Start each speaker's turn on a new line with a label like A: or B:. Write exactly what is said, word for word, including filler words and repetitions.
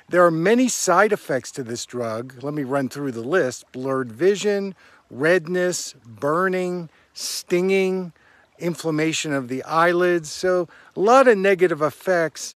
A: There are many side effects to this drug. Let me run through the list. Blurred vision, redness, burning, stinging, inflammation of the eyelids. So a lot of negative effects.